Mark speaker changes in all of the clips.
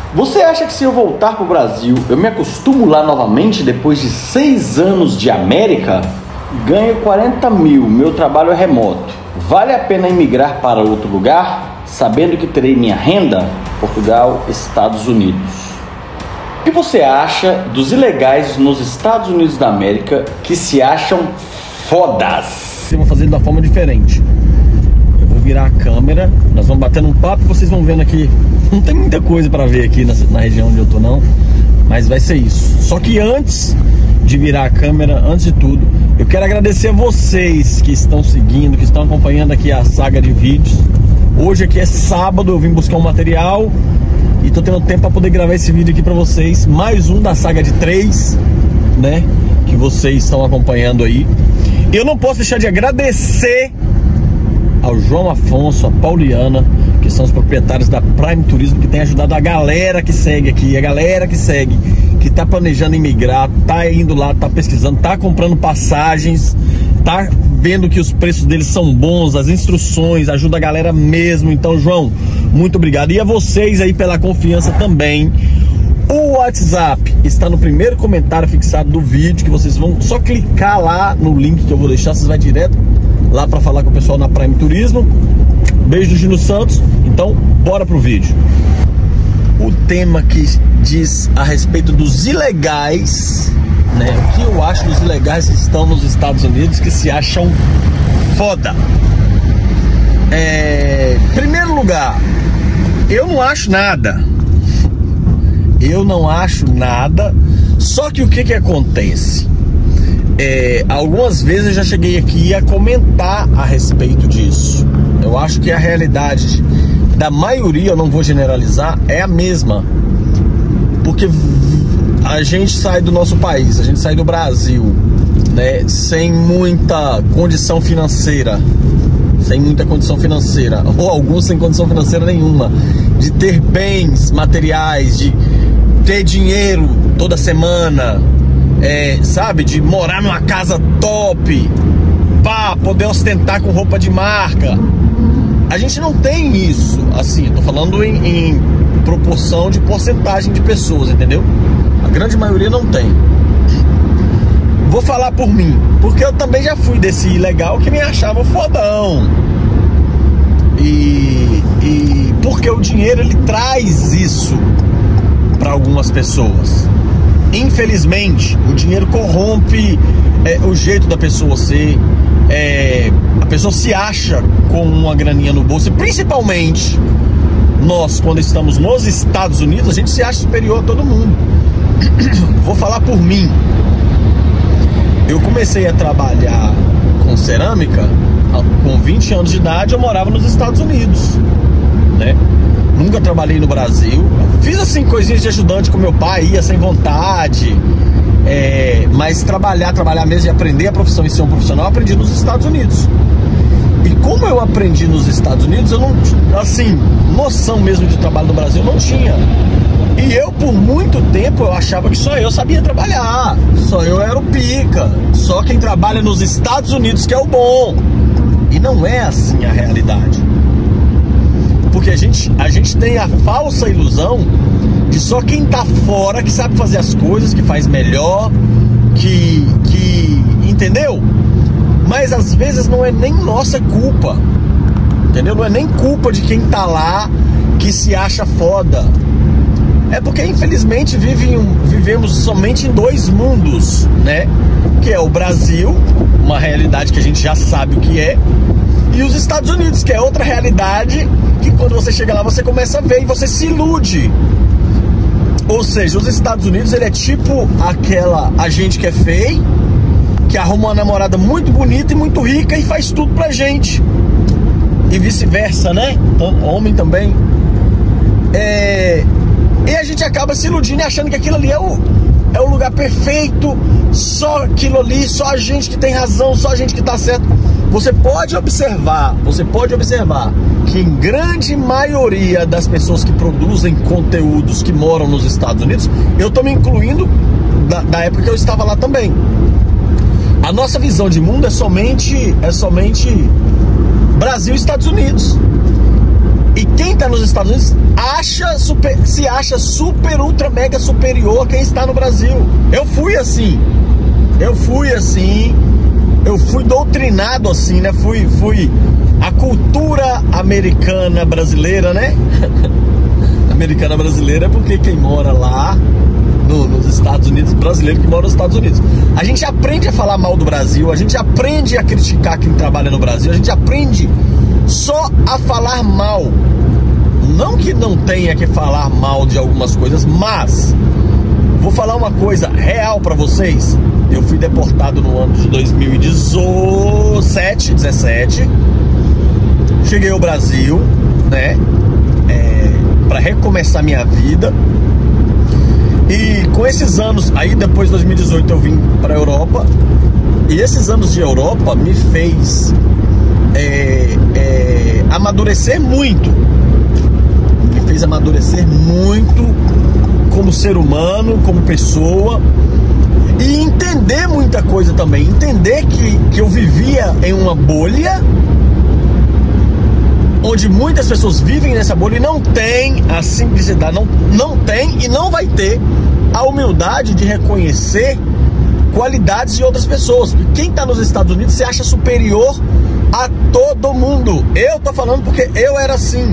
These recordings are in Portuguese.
Speaker 1: Você acha que se eu voltar para o Brasil, eu me acostumo lá novamente depois de 6 anos de América? Ganho 40 mil, meu trabalho é remoto. Vale a pena emigrar para outro lugar, sabendo que terei minha renda? Portugal, Estados Unidos. O que você acha dos ilegais nos Estados Unidos da América que se acham fodas?
Speaker 2: Eu vou fazer de uma forma diferente. Eu vou virar a câmera, nós vamos batendo um papo e vocês vão vendo aqui. Não tem muita coisa para ver aqui na região onde eu tô não, mas vai ser isso. Só que antes de virar a câmera, antes de tudo, eu quero agradecer a vocês que estão seguindo, que estão acompanhando aqui a saga de vídeos. Hoje aqui é sábado, eu vim buscar um material e tô tendo tempo para poder gravar esse vídeo aqui para vocês. Mais um da saga de 3, né, que vocês estão acompanhando aí. Eu não posso deixar de agradecer ao João Afonso, a Pauliana, que são os proprietários da Prime Turismo, que tem ajudado a galera que segue aqui, a galera que segue, que tá planejando emigrar, tá indo lá, tá pesquisando, tá comprando passagens, tá vendo que os preços deles são bons, as instruções, ajuda a galera mesmo. Então, João, muito obrigado. E a vocês aí pela confiança também. O WhatsApp está no primeiro comentário fixado do vídeo, que vocês vão só clicar lá no link que eu vou deixar, vocês vão direto lá para falar com o pessoal na Prime Turismo. Beijo do Gino Santos. Então, bora pro vídeo. O tema que diz a respeito dos ilegais, né? O que eu acho dos ilegais que estão nos Estados Unidos, que se acham foda. Primeiro lugar, eu não acho nada. Eu não acho nada. Só que o que acontece? Algumas vezes eu já cheguei aqui a comentar a respeito disso. Eu acho que a realidade da maioria, eu não vou generalizar, é a mesma. Porque a gente sai do nosso país, a gente sai do Brasil, né, sem muita condição financeira. Sem muita condição financeira. Ou alguns sem condição financeira nenhuma. De ter bens materiais, de ter dinheiro toda semana, sabe, de morar numa casa top, pá, poder ostentar com roupa de marca. A gente não tem isso, assim, eu tô falando em proporção de porcentagem de pessoas, entendeu? A grande maioria não tem. Vou falar por mim, porque eu também já fui desse ilegal que me achava fodão. E porque o dinheiro, ele traz isso para algumas pessoas. Infelizmente, o dinheiro corrompe o jeito da pessoa ser. A pessoa se acha com uma graninha no bolso. E principalmente nós, quando estamos nos Estados Unidos, a gente se acha superior a todo mundo. Vou falar por mim. Eu comecei a trabalhar com cerâmica com 20 anos de idade. Eu morava nos Estados Unidos, né? Nunca trabalhei no Brasil. Fiz assim coisinhas de ajudante com meu pai, ia sem vontade. Mas trabalhar mesmo e aprender a profissão e ser um profissional, eu aprendi nos Estados Unidos. E como eu aprendi nos Estados Unidos, eu não, assim, noção mesmo de trabalho no Brasil eu não tinha. E eu, por muito tempo, eu achava que só eu sabia trabalhar, só eu era o pica, só quem trabalha nos Estados Unidos que é o bom. E não é assim a realidade. Porque a gente tem a falsa ilusão de só quem tá fora que sabe fazer as coisas, que faz melhor, que entendeu? Mas às vezes não é nem nossa culpa, entendeu? Não é nem culpa de quem tá lá que se acha foda. É porque infelizmente vivemos somente em 2 mundos, né? Que é o Brasil, uma realidade que a gente já sabe o que é, e os Estados Unidos, que é outra realidade que quando você chega lá você começa a ver e você se ilude. Ou seja, os Estados Unidos, ele é tipo a gente que é feio, que arruma uma namorada muito bonita e muito rica e faz tudo pra gente. E vice-versa, né? Então, homem também. E a gente acaba se iludindo e achando que aquilo ali é o lugar perfeito, só aquilo ali, só a gente que tem razão, só a gente que tá certo. Você pode observar que em grande maioria das pessoas que produzem conteúdos que moram nos Estados Unidos, eu tô me incluindo da época que eu estava lá também. A nossa visão de mundo é somente Brasil e Estados Unidos. E quem está nos Estados Unidos se acha super, ultra, mega superior a quem está no Brasil. Eu fui assim. Eu fui doutrinado assim, né? Fui a cultura americana brasileira, né? Americana brasileira é porque quem mora lá nos Estados Unidos, brasileiro que mora nos Estados Unidos. A gente aprende a falar mal do Brasil, a gente aprende a criticar quem trabalha no Brasil, a gente aprende só a falar mal. Não que não tenha que falar mal de algumas coisas, mas vou falar uma coisa real pra vocês. Eu fui deportado no ano de 2017. Cheguei ao Brasil, né? Pra recomeçar minha vida. E com esses anos, aí depois de 2018 eu vim pra Europa. E esses anos de Europa me fez amadurecer muito. Me fez amadurecer muito como ser humano, como pessoa. E entender muita coisa também. Entender que eu vivia em uma bolha, onde muitas pessoas vivem nessa bolha e não tem a simplicidade, não tem e não vai ter a humildade de reconhecer qualidades de outras pessoas. E quem está nos Estados Unidos se acha superior a todo mundo. Eu tô falando porque eu era assim.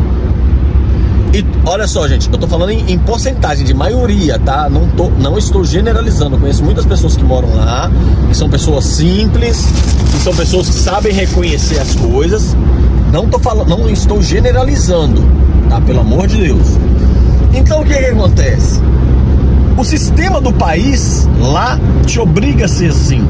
Speaker 2: E olha só, gente, eu tô falando em porcentagem de maioria, tá? Não estou generalizando. Eu conheço muitas pessoas que moram lá, que são pessoas simples, que são pessoas que sabem reconhecer as coisas. Não estou generalizando, tá? Pelo amor de Deus. Então o que acontece? O sistema do país lá te obriga a ser assim.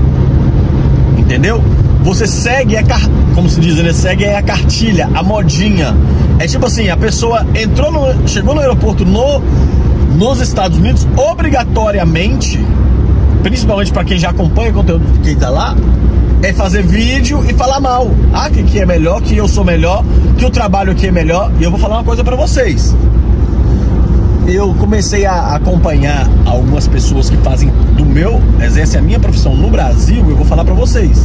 Speaker 2: Entendeu? Você segue como se diz, né? Segue a cartilha, a modinha. É tipo assim, a pessoa chegou no aeroporto nos Estados Unidos, obrigatoriamente, principalmente para quem já acompanha o conteúdo de quem tá lá, é fazer vídeo e falar mal. Ah, que aqui é melhor, que eu sou melhor, que o trabalho aqui é melhor. E eu vou falar uma coisa para vocês. Eu comecei a acompanhar algumas pessoas que exercem a minha profissão no Brasil. Eu vou falar para vocês.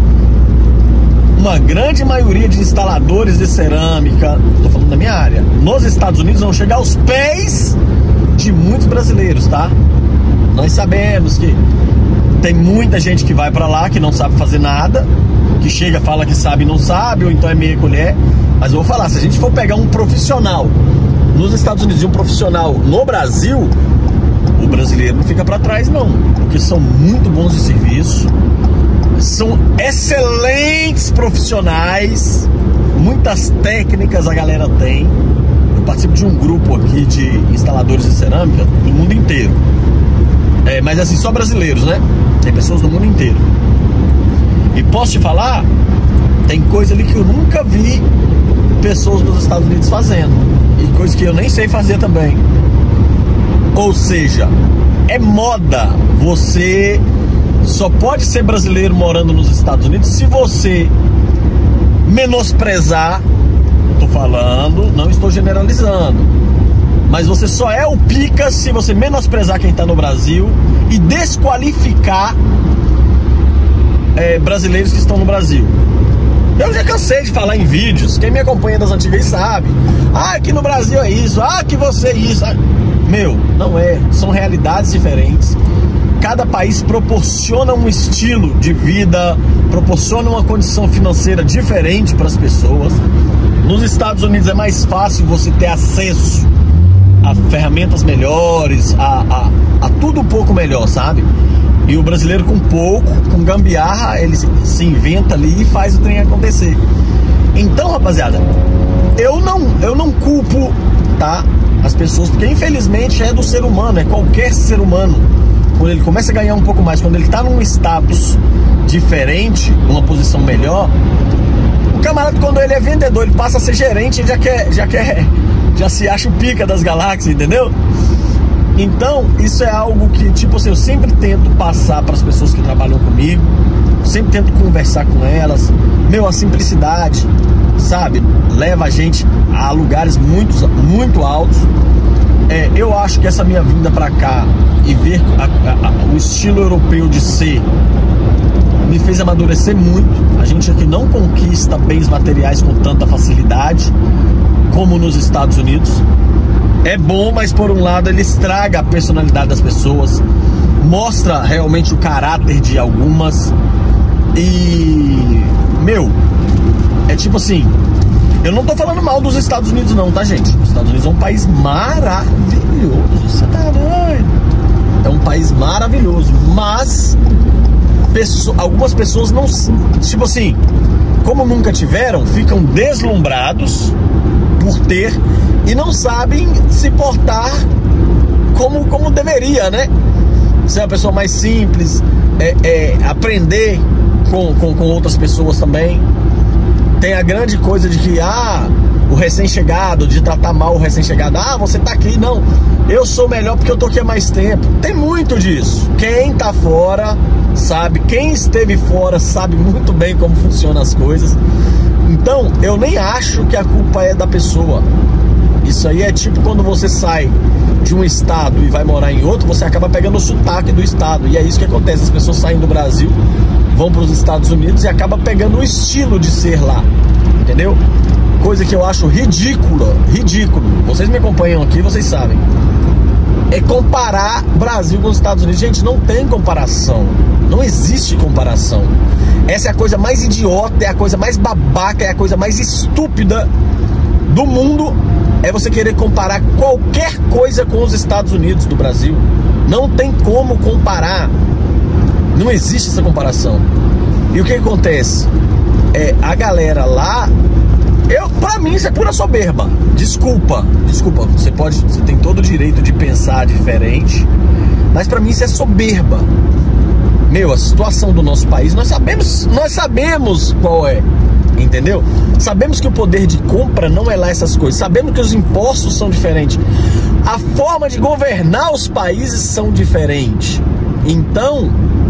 Speaker 2: Uma grande maioria de instaladores de cerâmica, tô falando da minha área, nos Estados Unidos vão chegar aos pés de muitos brasileiros, tá? Nós sabemos que tem muita gente que vai pra lá que não sabe fazer nada, que chega, fala que sabe e não sabe, ou então é meia colher. Mas eu vou falar, se a gente for pegar um profissional nos Estados Unidos e um profissional no Brasil, o brasileiro não fica pra trás não, porque são muito bons de serviço, são excelentes profissionais, muitas técnicas a galera tem. Eu participo de um grupo aqui de instaladores de cerâmica do mundo inteiro, mas assim, só brasileiros, né? Tem pessoas do mundo inteiro. E posso te falar, tem coisa ali que eu nunca vi pessoas nos Estados Unidos fazendo, e coisa que eu nem sei fazer também. Ou seja, é moda. Você só pode ser brasileiro morando nos Estados Unidos se você menosprezar. Eu tô falando, não estou generalizando, mas você só é o pica se você menosprezar quem tá no Brasil e desqualificar brasileiros que estão no Brasil. Eu já cansei de falar em vídeos, quem me acompanha das antigas sabe. Ah, aqui no Brasil é isso, ah, que você é isso. Meu, não é, são realidades diferentes. Cada país proporciona um estilo de vida, proporciona uma condição financeira diferente para as pessoas. Nos Estados Unidos é mais fácil você ter acesso a ferramentas melhores, a tudo um pouco melhor, sabe? E o brasileiro com pouco, com gambiarra, ele se inventa ali e faz o trem acontecer. Então, rapaziada, eu não culpo, tá, as pessoas, porque infelizmente é do ser humano, é qualquer ser humano. Quando ele começa a ganhar um pouco mais, quando ele tá num status diferente, numa posição melhor, o camarada, quando ele é vendedor, ele passa a ser gerente, ele já se acha o pica das galáxias, entendeu? Então, isso é algo que, tipo assim, eu sempre tento passar para as pessoas que trabalham comigo, sempre tento conversar com elas. Meu, a simplicidade, sabe, leva a gente a lugares muito altos. Eu acho que essa minha vinda pra cá e ver o estilo europeu de ser me fez amadurecer muito. A gente aqui não conquista bens materiais com tanta facilidade. como nos Estados Unidos. É bom, mas por um lado ele estraga a personalidade das pessoas, mostra realmente o caráter de algumas. E, é tipo assim, eu não tô falando mal dos Estados Unidos não, tá, gente? Os Estados Unidos é um país maravilhoso, você tá doido? É um país maravilhoso, mas algumas pessoas não, tipo assim, como nunca tiveram, ficam deslumbrados por ter e não sabem se portar como deveria, né? Ser uma pessoa mais simples, aprender com outras pessoas também. Tem a grande coisa de que, o recém-chegado, de tratar mal o recém-chegado. Você tá aqui, não, eu sou melhor porque eu tô aqui há mais tempo. Tem muito disso. Quem tá fora sabe, quem esteve fora sabe muito bem como funcionam as coisas. Então, eu nem acho que a culpa é da pessoa. Isso aí é tipo quando você sai de um estado e vai morar em outro, você acaba pegando o sotaque do estado. E é isso que acontece, as pessoas saem do Brasil, vão para os Estados Unidos e acabam pegando o estilo de ser lá, entendeu? Coisa que eu acho ridículo. Vocês me acompanham aqui, vocês sabem. É comparar Brasil com os Estados Unidos. Gente, não tem comparação. Não existe comparação. Essa é a coisa mais idiota, é a coisa mais babaca, é a coisa mais estúpida do mundo. É você querer comparar qualquer coisa com os Estados Unidos do Brasil. Não tem como comparar. Não existe essa comparação. E o que acontece? A galera lá, pra mim isso é pura soberba. Desculpa, você tem todo o direito de pensar diferente, mas pra mim isso é soberba. A situação do nosso país, nós sabemos qual é, entendeu? Sabemos que o poder de compra não é lá essas coisas, sabemos que os impostos são diferentes, a forma de governar os países são diferentes. Então,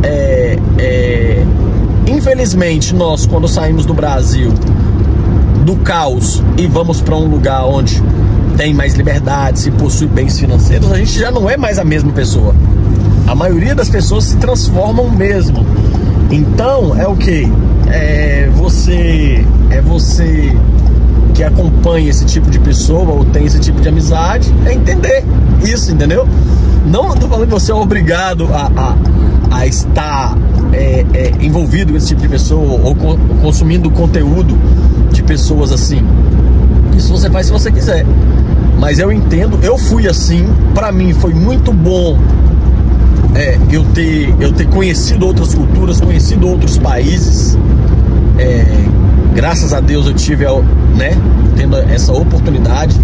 Speaker 2: infelizmente, nós, quando saímos do Brasil, do caos, e vamos para um lugar onde tem mais liberdade, se possui bens financeiros, a gente já não é mais a mesma pessoa. A maioria das pessoas se transformam mesmo. Então, é o que? É você que acompanha esse tipo de pessoa ou tem esse tipo de amizade, entender isso, entendeu? Não tô falando que você é obrigado a estar envolvido com esse tipo de pessoa ou consumindo conteúdo de pessoas assim. Isso você faz se você quiser. Mas eu entendo, eu fui assim. Pra mim foi muito bom eu ter conhecido outras culturas, conhecido outros países. Graças a Deus eu tive, tendo essa oportunidade.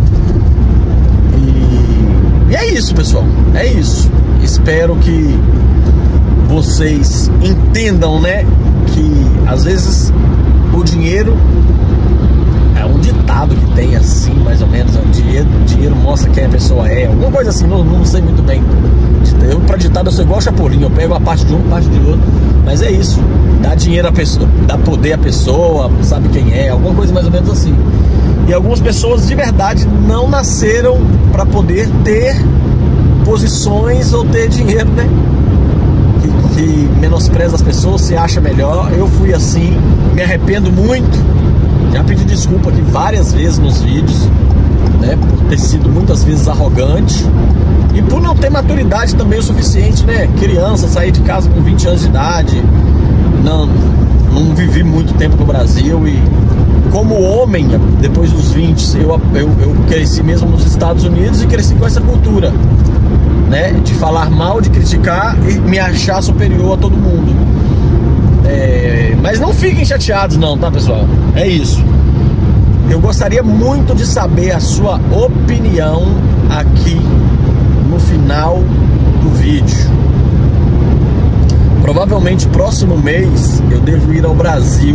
Speaker 2: E é isso, pessoal. É isso. Espero que vocês entendam, que às vezes o dinheiro é um ditado que tem assim, mais ou menos. O dinheiro mostra quem a pessoa é, alguma coisa assim, não sei muito bem. Eu, pra ditado, eu sou igual Chapolin, eu pego a parte de um, a parte de outro. Mas é isso, dá dinheiro à pessoa, dá poder à pessoa, sabe quem é, alguma coisa mais ou menos assim. E algumas pessoas de verdade não nasceram para poder ter posições ou ter dinheiro, que menospreza as pessoas, se acha melhor. Eu fui assim, me arrependo muito. Já pedi desculpa aqui várias vezes nos vídeos, por ter sido muitas vezes arrogante e por não ter maturidade também o suficiente, Criança, sair de casa com 20 anos de idade, não vivi muito tempo no Brasil e como homem, depois dos 20, eu cresci mesmo nos Estados Unidos e cresci com essa cultura, de falar mal, de criticar e me achar superior a todo mundo. Mas não fiquem chateados não, tá, pessoal? É isso. Eu gostaria muito de saber a sua opinião aqui no final do vídeo. Provavelmente próximo mês eu devo ir ao Brasil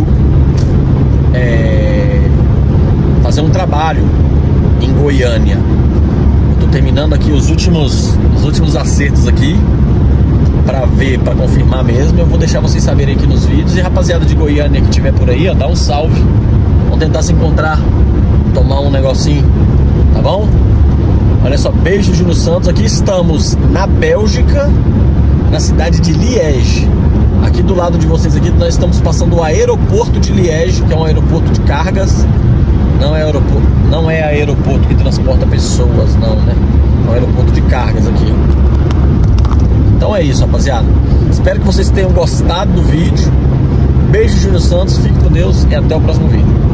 Speaker 2: fazer um trabalho em Goiânia. Estou terminando aqui os últimos acertos aqui para confirmar mesmo. Eu vou deixar vocês saberem aqui nos vídeos. E rapaziada de Goiânia que estiver por aí, dá um salve. Vamos tentar se encontrar, tomar um negocinho, tá bom? Olha só, beijo Júnior Santos. Aqui estamos na Bélgica, na cidade de Liège. Aqui do lado de vocês aqui nós estamos passando o aeroporto de Liège, que é um aeroporto de cargas. Não é aeroporto que transporta pessoas, não, né? É um aeroporto de cargas aqui. Então é isso, rapaziada. Espero que vocês tenham gostado do vídeo. Beijo, Júnior Santos. Fique com Deus e até o próximo vídeo.